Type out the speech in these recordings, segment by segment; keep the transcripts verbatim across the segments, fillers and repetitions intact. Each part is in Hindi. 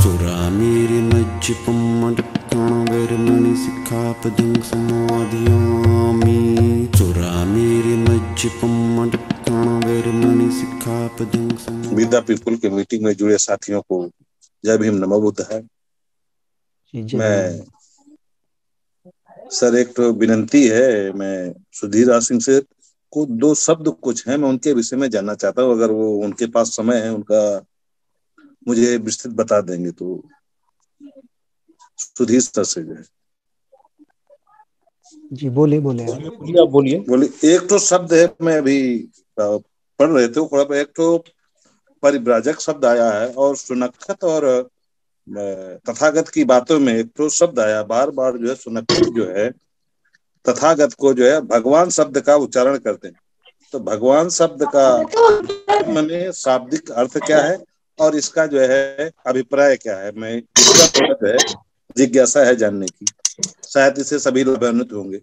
चोरा मेरे मज्ज पम्मडक्कण वेरमणि सिक्खापदं समाधियामि चोरा मेरे मज्ज पम्मडक्कण वेरमणि सिक्खापदं समाधियामि। विद्या पीपुल के मीटिंग में जुड़े साथियों को जय भीम, नमो बुद्ध है। मैं सर एक तो विनंती है, मैं सुधीर सिंह से को दो शब्द कुछ हैं, मैं उनके विषय में जानना चाहता हूँ। अगर वो उनके पास समय है, उनका मुझे विस्तृत बता देंगे तो सुधीर सर से जो है। जी बोलिए बोलिए बोलिए आप बोलिए बोलिए। एक तो शब्द है, मैं अभी पढ़ रहे थे थोड़ा, एक तो परिव्राजक शब्द आया है और सुनखत और तथागत की बातों में एक तो शब्द आया बार बार जो है, सुनखत जो है तथागत को जो है भगवान शब्द का उच्चारण करते हैं। तो भगवान शब्द का माने शाब्दिक अर्थ क्या है और इसका जो है अभिप्राय क्या है, मैं इसका जो है जिज्ञासा है जानने की। शायद इससे सभी लोग लाभान्वित होंगे।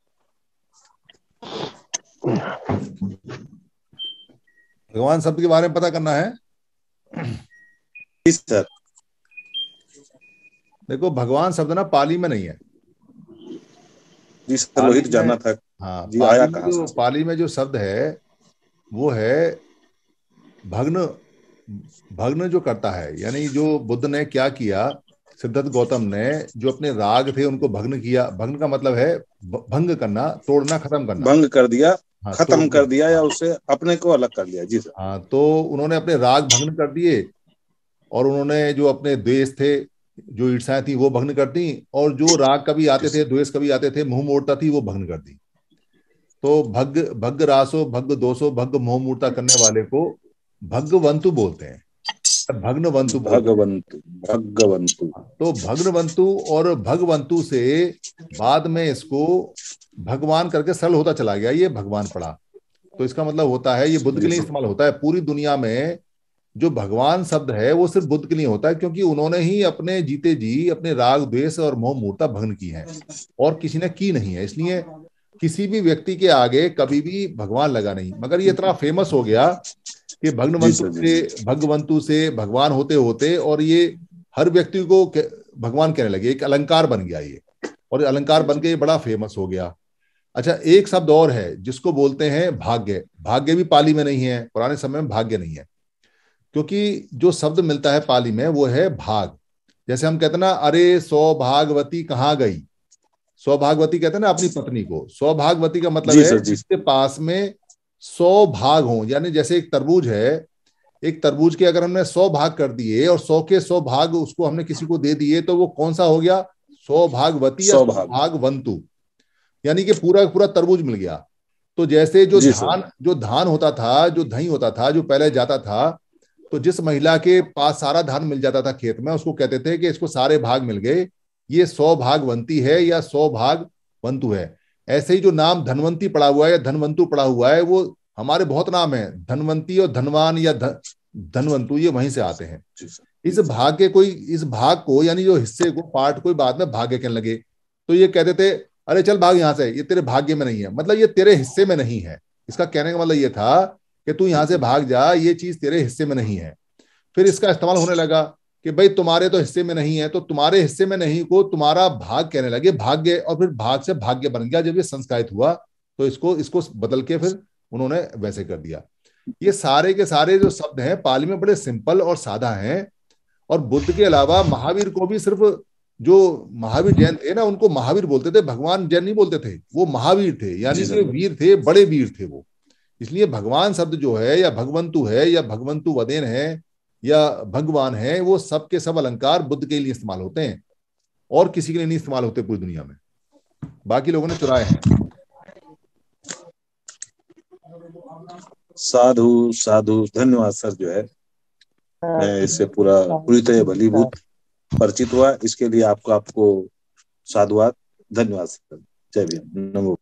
भगवान शब्द के बारे में पता करना है। जी सर। देखो, भगवान शब्द ना पाली में नहीं है। जी सर, वही तो जानना था। हाँ, जी पाली आया में कहाँ जो से? पाली में जो शब्द है वो है भग्न। भग्न जो करता है, यानी जो बुद्ध ने क्या किया, सिद्धार्थ गौतम ने जो अपने राग थे उनको भग्न किया। भग्न का मतलब है भंग करना, तोड़ना, खत्म करना। भंग कर दिया, हाँ, खत्म तोड़ कर दिया या हाँ, उसे अपने को अलग कर लिया। जी सर। हाँ, तो उन्होंने अपने राग भग्न कर दिए और उन्होंने जो अपने द्वेष थे, जो ईर्षाएं थी, वो भग्न कर दी। और जो राग कभी आते थे, द्वेष कभी आते थे, मुंह मोड़ता थी, वो भग्न कर दी। तो भग भग रासो भग दोषो भग मोह मूर्ता करने वाले को भगवंतु बोलते हैं, भग्नवंतु बोलते हैं। भगवंतु, भगवंतु। तो भग्नवंतु और भगवंतु से बाद में इसको भगवान करके सरल होता चला गया, ये भगवान पड़ा। तो इसका मतलब होता है ये बुद्ध के लिए इस्तेमाल होता है। पूरी दुनिया में जो भगवान शब्द है वो सिर्फ बुद्ध के लिए होता है, क्योंकि उन्होंने ही अपने जीते जी अपने राग द्वेष और मोह मूर्ता भग्न की है और किसी ने की नहीं है। इसलिए किसी भी व्यक्ति के आगे कभी भी भगवान लगा नहीं। मगर ये इतना फेमस हो गया कि भग्नवंतु से भगवंतु से भगवान होते होते और ये हर व्यक्ति को भगवान कहने लगे, एक अलंकार बन गया ये, और अलंकार बन के ये बड़ा फेमस हो गया। अच्छा, एक शब्द और है जिसको बोलते हैं भाग्य। भाग्य भी पाली में नहीं है, पुराने समय में भाग्य नहीं है, क्योंकि जो शब्द मिलता है पाली में वो है भाग। जैसे हम कहते हैं ना, अरे सौभागवती कहाँ गई। सौभागवती कहते हैं ना अपनी पत्नी को। सौभागवती का मतलब है जिसके पास में सौ भाग हों। यानी जैसे एक तरबूज है, एक तरबूज के अगर हमने सौ भाग कर दिए और सौ के सौ भाग उसको हमने किसी को दे दिए, तो वो कौन सा हो गया? सौभागवती या सौभागवंतु, यानी कि पूरा पूरा तरबूज मिल गया। तो जैसे जो धान जो धान होता था, जो दही होता था, जो पहले जाता था, तो जिस महिला के पास सारा धान मिल जाता था खेत में, उसको कहते थे कि इसको सारे भाग मिल गए, ये सौ भागवंती है या सौ भागवंतु है। ऐसे ही जो नाम धनवंती पड़ा हुआ है या धनवंतु पड़ा हुआ है, वो हमारे बहुत नाम है। धनवंती और धनवान या धनवंतु, ये वहीं से आते हैं। इस भाग के कोई इस भाग को, यानी जो हिस्से को, पार्ट को बाद में भाग्य कहने लगे। तो ये कहते थे अरे चल भाग यहाँ से, ये तेरे भाग्य में नहीं है, मतलब ये तेरे हिस्से में नहीं है। इसका कहने का मतलब ये था कि तू यहाँ से भाग जा, ये चीज तेरे हिस्से में नहीं है। फिर इसका इस्तेमाल होने लगा कि भाई तुम्हारे तो हिस्से में नहीं है, तो तुम्हारे हिस्से में नहीं को तुम्हारा भाग कहने लगे, भाग्य। और फिर भाग से भाग्य बन गया। जब ये संस्कृत हुआ तो इसको इसको बदल के फिर उन्होंने वैसे कर दिया। ये सारे के सारे जो शब्द हैं पाली में बड़े सिंपल और सादा हैं। और बुद्ध के अलावा महावीर को भी सिर्फ जो महावीर जैन थे ना, उनको महावीर बोलते थे, भगवान जैन नहीं बोलते थे। वो महावीर थे, यानी कि वीर थे, बड़े वीर थे वो। इसलिए भगवान शब्द जो है या भगवंतु है या भगवंतु वदेन है या भगवान है, वो सब के सब अलंकार बुद्ध के लिए इस्तेमाल होते हैं और किसी के लिए नहीं इस्तेमाल होते पूरी दुनिया में। बाकी लोगों ने चुराए हैं। साधु साधु, धन्यवाद सर। जो है मैं इससे पूरा पूरी तरह भलीभूत परिचित हुआ, इसके लिए आपको आपको साधुवाद, धन्यवाद सर। जय भीम, नमो।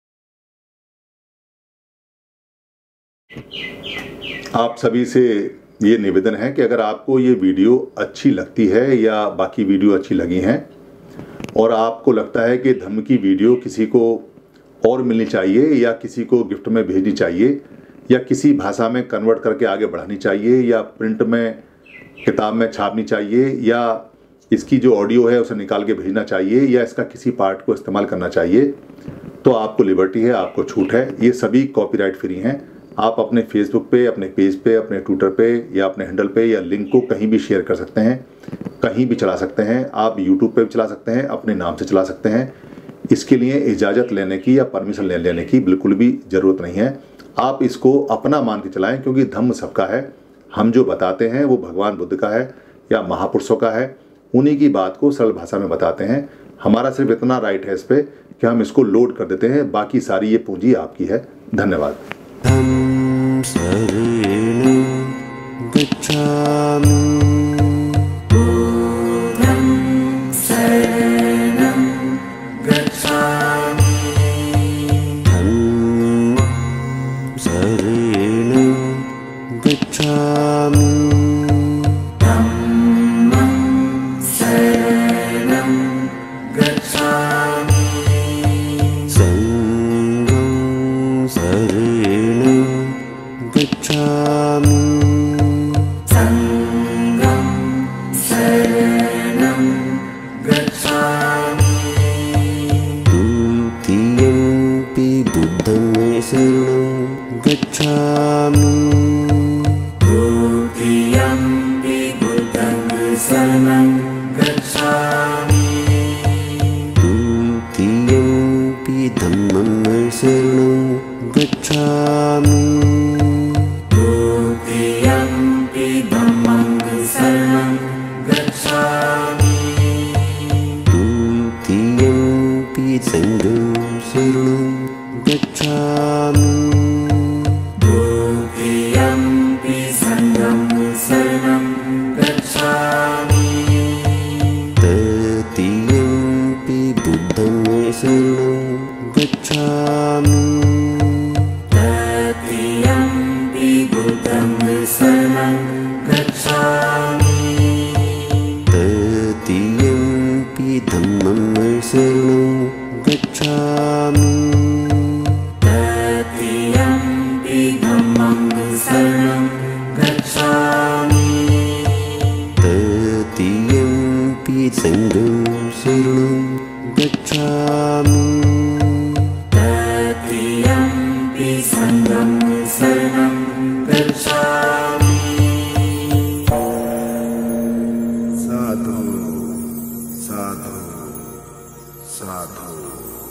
आप सभी से ये निवेदन है कि अगर आपको ये वीडियो अच्छी लगती है या बाकी वीडियो अच्छी लगी हैं और आपको लगता है कि धम्म की वीडियो किसी को और मिलनी चाहिए या किसी को गिफ्ट में भेजनी चाहिए या किसी भाषा में कन्वर्ट करके आगे बढ़ानी चाहिए या प्रिंट में किताब में छापनी चाहिए या इसकी जो ऑडियो है उसे निकाल के भेजना चाहिए या इसका किसी पार्ट को इस्तेमाल करना चाहिए, तो आपको लिबर्टी है, आपको छूट है। ये सभी कॉपीराइट फ्री हैं। आप अपने फेसबुक पे, अपने पेज पे, अपने ट्विटर पे या अपने हैंडल पे या लिंक को कहीं भी शेयर कर सकते हैं, कहीं भी चला सकते हैं। आप यूट्यूब पे भी चला सकते हैं, अपने नाम से चला सकते हैं। इसके लिए इजाज़त लेने की या परमिशन ले लेने की बिल्कुल भी ज़रूरत नहीं है। आप इसको अपना मान के चलाएं, क्योंकि धम्म सबका है। हम जो बताते हैं वो भगवान बुद्ध का है या महापुरुषों का है, उन्हीं की बात को सरल भाषा में बताते हैं। हमारा सिर्फ इतना राइट है इस पे कि हम इसको लोड कर देते हैं, बाकी सारी ये पूंजी आपकी है। धन्यवाद। धम्म शरणं गच्छामि। बुद्धं शरणं गच्छामि। धम्मं शरणं गच्छामि। धम्मं शरणं गच्छामि। संघं शरणं गच्छामि। संघं शरणं गच्छामि। द्वितीयंपि बुद्धं शरणं गच्छामि। द्वितीयंपि बुद्धं शरणं गच्छामि। द्वितीयंपि धम्मं शरणं गच्छामि। द्वितीयंपि धम्मं शरणं गच्छामि। द्वितीयंपि संघं शरणं गच्छामि। द्वितीयंपि संघं शरणं गच्छामि। तृतीयंपि बुद्धं शरणं गच्छामि। तृतीयंपि बुद्धं शरणं गच्छामि। तृतीयंपि धम्मं शरणं गच्छामि। तृतीयंपि धम्मं शरणं गच्छामि। तृतीयंपि संघं शरणं गच्छामि। तृतीयंपि संघं शरणं गच्छामि। साधु साधु साधु।